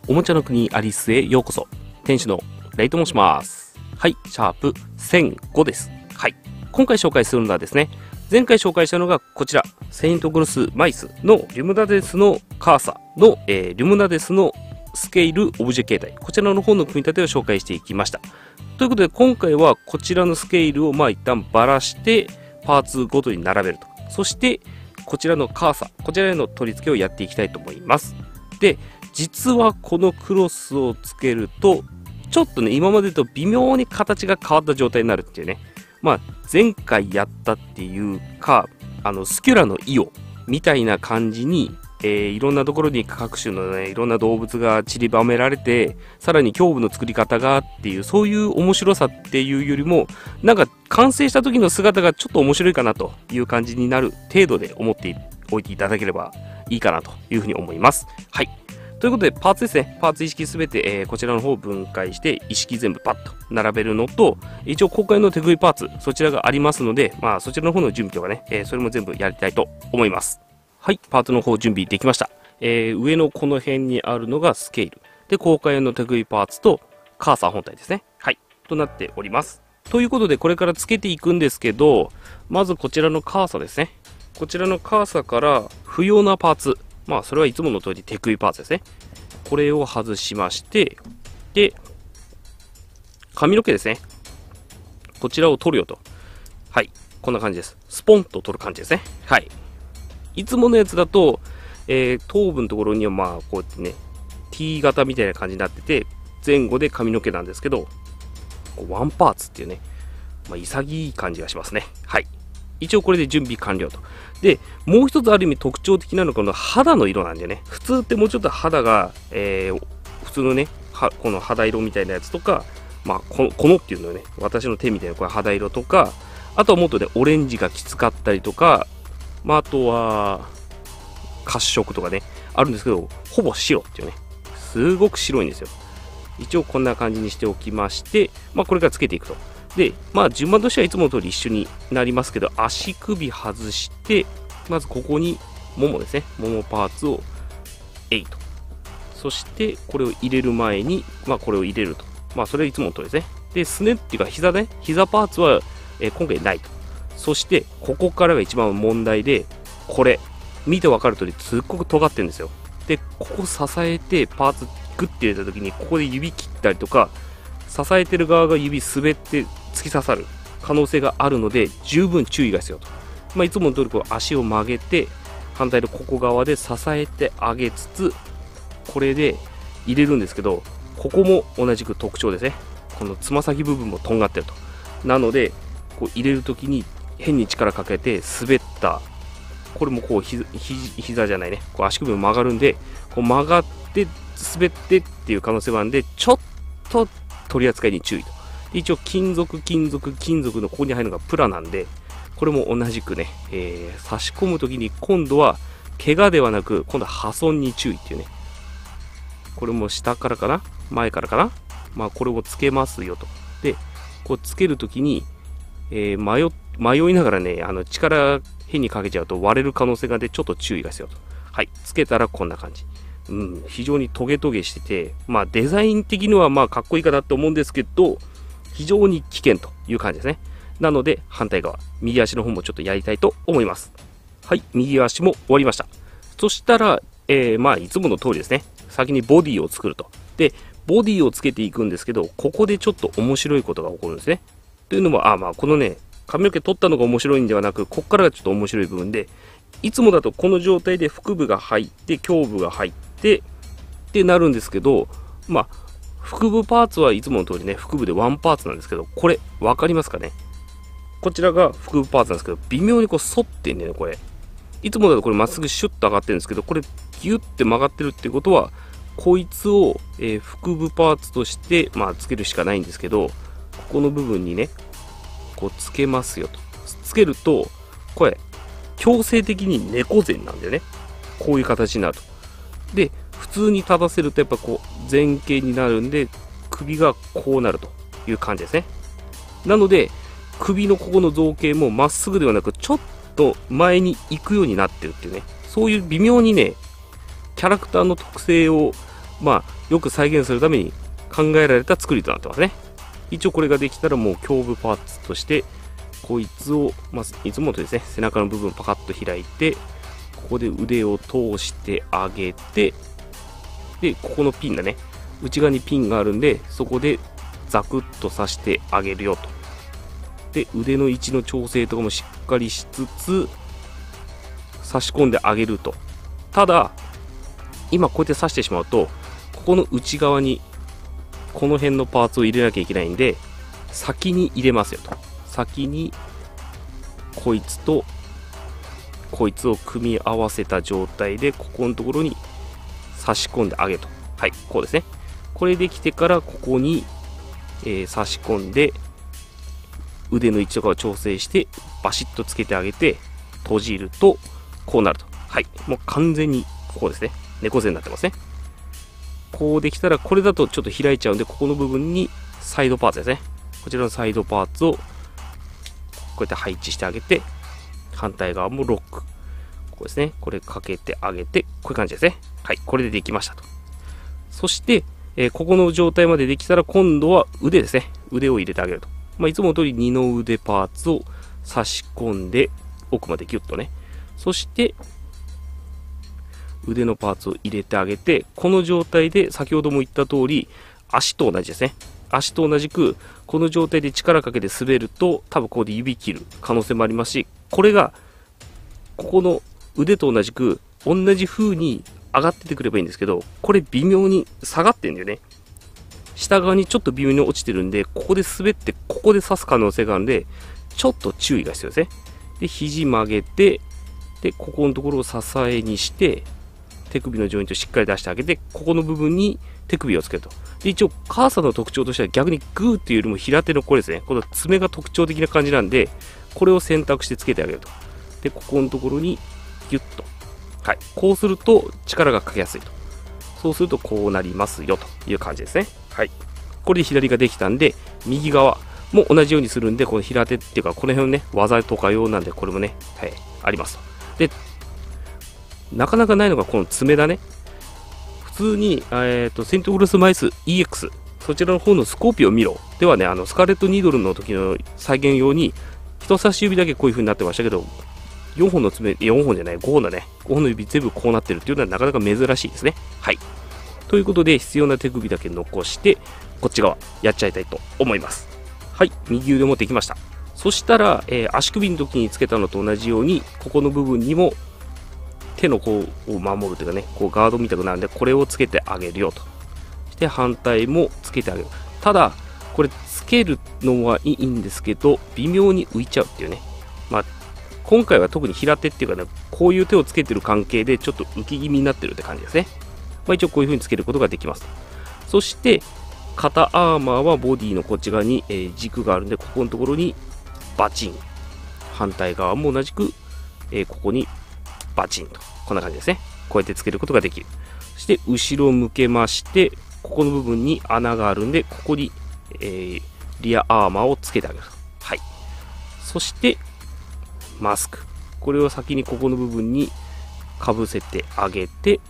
おもちゃの国アリスへようこそ。店主のレイと申します。はい、シャープ1005です。はい、今回紹介するのはですね、前回紹介したのがこちら、セイントグロスマイスのリュムナデスのカーサの、リュムナデスのスケールオブジェ形態、こちらの方の組み立てを紹介していきました。ということで今回はこちらのスケールを一旦ばらしてパーツごとに並べると。そしてこちらのカーサ、こちらへの取り付けをやっていきたいと思います。で、実はこのクロスをつけるとちょっとね、今までと微妙に形が変わった状態になるっていうね、前回やったっていうか、スキュラのイオみたいな感じに、いろんなところに各種のね、いろんな動物が散りばめられて、さらに胸部の作り方がっていう、そういう面白さっていうよりも、なんか完成した時の姿がちょっと面白いかなという感じになる程度で思っておいていただければいいかなというふうに思います。はい。ということで、パーツですね。パーツ一式すべて、こちらの方を分解して、一式全部パッと並べるのと、一応公開の手食いパーツ、そちらがありますので、そちらの方の準備とかね、それも全部やりたいと思います。はい、パーツの方準備できました。上のこの辺にあるのがスケール。で、公開の手食いパーツと、カーサー本体ですね。はい、となっております。ということで、これから付けていくんですけど、まずこちらのカーサーですね。こちらのカーサーから不要なパーツ。それはいつもの通り手食いパーツですね。これを外しまして、で、髪の毛ですね。こちらを取るよと。はい、こんな感じです。スポンと取る感じですね。はい。いつものやつだと、頭部のところにはこうやってね、T 型みたいな感じになってて、前後で髪の毛なんですけど、ワンパーツっていうね、潔い感じがしますね。はい。一応これで準備完了と。で、もう一つある意味特徴的なのがこの肌の色なんでね、普通ってもうちょっと肌が、普通のね、この肌色みたいなやつとか、このっていうのね、私の手みたいなこれ肌色とか、あとはもっとね、オレンジがきつかったりとか、あとは褐色とかね、あるんですけど、ほぼ白っていうね、すごく白いんですよ。一応こんな感じにしておきまして、これからつけていくと。で、順番としてはいつもの通り一緒になりますけど、足首外して、まずここにももですね、ももパーツをと。そしてこれを入れる前に、これを入れると。それはいつもの通りですね。で、すねっていうか膝ね、膝パーツは、今回ないと。そしてここからが一番問題で、これ見てわかる通りすっごく尖ってるんですよ。で、ここ支えてパーツグッて入れた時にここで指切ったりとか、支えてる側が指滑って突き刺さる可能性があるので十分注意が必要と。いつもの通りこう足を曲げて反対のここ側で支えてあげつつ、これで入れるんですけど、ここも同じく特徴ですね。このつま先部分もとんがってると。なのでこう入れる時に変に力かけて滑った、これもこう膝じゃないね、こう足首も曲がるんで、こう曲がって滑ってっていう可能性もあるんで、ちょっと取り扱いに注意と。一応金属のここに入るのがプラなんで、これも同じくね、差し込む時に今度は怪我ではなく、今度は破損に注意っていうね。これも下からかな、前からかな、これをつけますよと。で、こうつける時に、迷いながらね、力変にかけちゃうと割れる可能性が出て、ちょっと注意が必要と。はい、つけたらこんな感じ。非常にトゲトゲしてて、デザイン的にはかっこいいかなと思うんですけど、非常に危険という感じですね。なので反対側、右足の方もちょっとやりたいと思います。はい、右足も終わりました。そしたら、いつもの通りですね。先にボディを作ると。で、ボディをつけていくんですけど、ここでちょっと面白いことが起こるんですね。というのも、このね、髪の毛取ったのが面白いんではなく、ここからがちょっと面白い部分で、いつもだとこの状態で腹部が入って、胸部が入って、ってなるんですけど、腹部パーツはいつもの通りね、腹部でワンパーツなんですけど、これ、わかりますかね。こちらが腹部パーツなんですけど、微妙にこう反ってんね、これ。いつもだとこれまっすぐシュッと上がってるんですけど、これギュッて曲がってるってことは、こいつを、腹部パーツとして、つけるしかないんですけど、ここの部分にね、こうつけますよと。つけると、これ、強制的に猫背なんだよね。こういう形になると。で、普通に立たせるとやっぱこう前傾になるんで、首がこうなるという感じですね。なので首のここの造形もまっすぐではなく、ちょっと前に行くようになってるっていうね、そういう微妙にね、キャラクターの特性をよく再現するために考えられた作りとなってますね。一応これができたらもう胸部パーツとして、こいつを、いつもとですね、背中の部分パカッと開いて、ここで腕を通してあげて、で、ここのピンだね、内側にピンがあるんで、そこでザクッと刺してあげるよと。で、腕の位置の調整とかもしっかりしつつ、差し込んであげると。ただ、今こうやって刺してしまうと、ここの内側に、この辺のパーツを入れなきゃいけないんで、先に入れますよと。先に、こいつと、こいつを組み合わせた状態で、ここのところに差し込んであげると。はい、こうですね。これできてから、ここに、差し込んで、腕の位置とかを調整して、バシッとつけてあげて、閉じると、こうなると。はい、もう完全に、ここですね。猫背になってますね。こうできたら、これだとちょっと開いちゃうんで、ここの部分にサイドパーツですね。こちらのサイドパーツを、こうやって配置してあげて、反対側もロック。こうですね。これかけてあげて、こういう感じですね。はい、これでできましたと。そして、ここの状態までできたら、今度は腕ですね。腕を入れてあげると。いつもの通り二の腕パーツを差し込んで、奥までギュッとね。そして、腕のパーツを入れてあげて、この状態で先ほども言った通り、足と同じですね。足と同じく、この状態で力かけて滑ると、多分ここで指切る可能性もありますし、これが、ここの腕と同じく、同じ風に上がっててくればいいんですけど、これ微妙に下がってんだよね。下側にちょっと微妙に落ちてるんで、ここで滑って、ここで刺す可能性があるんで、ちょっと注意が必要ですね。で、肘曲げて、で、ここのところを支えにして、手首のジョイントしっかり出してあげて、ここの部分に手首をつけると。で、一応、カーサの特徴としては逆にグーっていうよりも平手のこれですね。この爪が特徴的な感じなんで、これを選択してつけてあげると。で、ここのところにギュッと。はい。こうすると力がかけやすいと。そうするとこうなりますよという感じですね。はい。これで左ができたんで、右側も同じようにするんで、この平手っていうか、この辺のね、技とか用なんで、これもね、はい、ありますと。で、なかなかないのがこの爪だね。普通に、セントグロスマイス EX、そちらの方のスコーピオ見ろ。ではね、スカーレットニードルの時の再現用に、人差し指だけこういう風になってましたけど、4本の爪、4本じゃない、5本だね。5本の指全部こうなってるっていうのはなかなか珍しいですね。はい。ということで、必要な手首だけ残して、こっち側、やっちゃいたいと思います。はい、右腕もできました。そしたら、足首の時につけたのと同じように、ここの部分にも、手の甲を守るというかね、こうガードみたくなるんで、これをつけてあげるよと。そして反対もつけてあげる。ただ、これつけるのはいいんですけど、微妙に浮いちゃうっていうね。今回は特に平手っていうかね、こういう手をつけてる関係で、ちょっと浮き気味になってるって感じですね。一応こういう風につけることができます。そして、肩アーマーはボディのこっち側に、軸があるんで、ここのところにバチン。反対側も同じく、ここにバチンと。こんな感じですね。こうやってつけることができる。そして、後ろ向けまして、ここの部分に穴があるんで、ここに、リアアーマーをつけてあげる。はい。そして、マスク。これを先にここの部分にかぶせてあげて、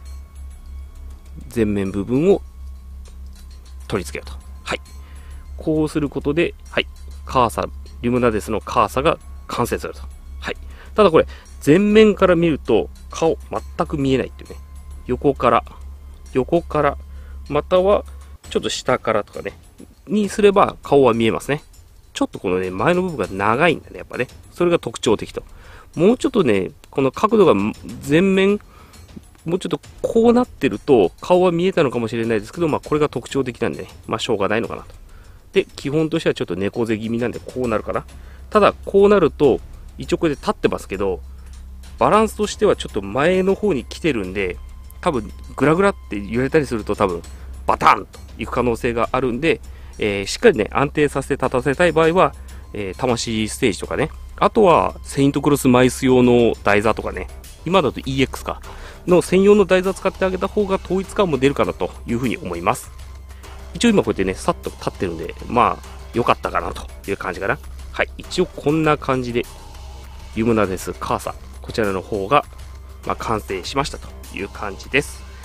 前面部分を取り付けようと。はい。こうすることで、はい。カーサ、リュムナデスのカーサが完成すると。はい。ただこれ、前面から見ると、顔全く見えないっていうね。横から、または、ちょっと下からとかね、にすれば顔は見えますね。ちょっとこのね、前の部分が長いんだね、やっぱね。それが特徴的と。もうちょっとね、この角度が前面、もうちょっとこうなってると、顔は見えたのかもしれないですけど、これが特徴的なんでね、しょうがないのかなと。で、基本としてはちょっと猫背気味なんで、こうなるかな。ただ、こうなると、一応これで立ってますけど、バランスとしてはちょっと前の方に来てるんで、多分、グラグラって揺れたりすると多分、バタンといく可能性があるんで、しっかりね、安定させて立たせたい場合は、魂ステージとかね、あとは、セイントクロスマイス用の台座とかね、今だと EX か、の専用の台座使ってあげた方が統一感も出るかなというふうに思います。一応今こうやってね、さっと立ってるんで、良かったかなという感じかな。はい、一応こんな感じで、ユムナデスカーサ、こちらの方が、完成しましたという感じです。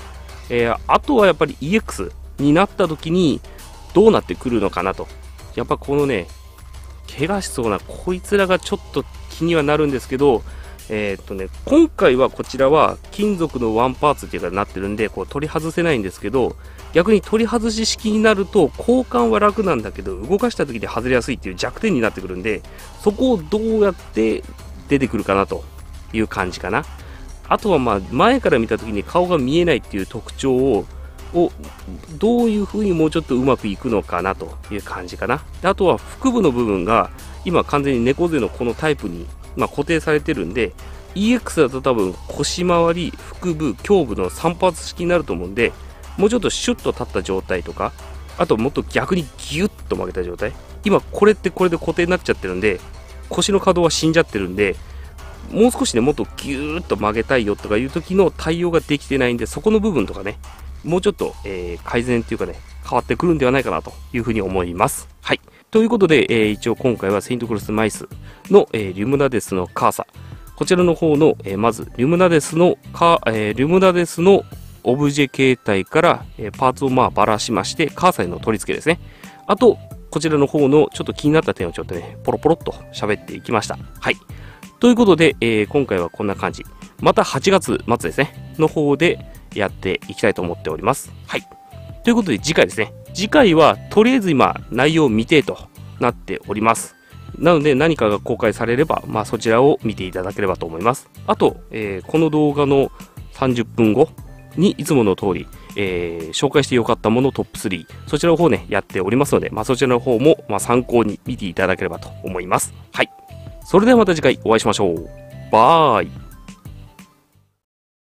あとはやっぱり EX になった時にどうなってくるのかなと。やっぱこのね、怪我しそうなこいつらがちょっと気にはなるんですけど、今回はこちらは金属のワンパーツっていうかなってるんで、こう取り外せないんですけど、逆に取り外し式になると交換は楽なんだけど、動かした時に外れやすいっていう弱点になってくるんで、そこをどうやって出てくるかなという感じかな。あとはまあ前から見た時に顔が見えないっていう特徴をどういう風にもうちょっとうまくいくのかなという感じかな。であとは腹部の部分が今完全に猫背のこのタイプに固定されてるんで、 EX だと多分腰回り、腹部、胸部の3パーツ式になると思うんで、もうちょっとシュッと立った状態とか、あともっと逆にギュッと曲げた状態、今これってこれで固定になっちゃってるんで、腰の可動は死んじゃってるんで、もう少しねもっとギューッと曲げたいよとかいう時の対応ができてないんで、そこの部分とかねもうちょっと、改善っていうかね変わってくるんではないかなというふうに思います。はい、ということで、一応今回はセイントクロスマイスの、リュムナデスのカーサ、こちらの方の、まずリュムナデスのオブジェ形態から、パーツをばらしまして、カーサへの取り付けですね。あとこちらの方のちょっと気になった点をちょっとねポロポロっと喋っていきました。はい、ということで、今回はこんな感じ。また8月末ですねの方でやっていきたいと思っております。はい、ということで次回ですね。次回はとりあえず今内容未定となっております。なので何かが公開されれば、そちらを見ていただければと思います。あと、この動画の30分後にいつもの通り、紹介してよかったものトップ3、そちらの方ねやっておりますので、そちらの方も参考に見ていただければと思います。はい、それではまた次回お会いしましょう。バイ。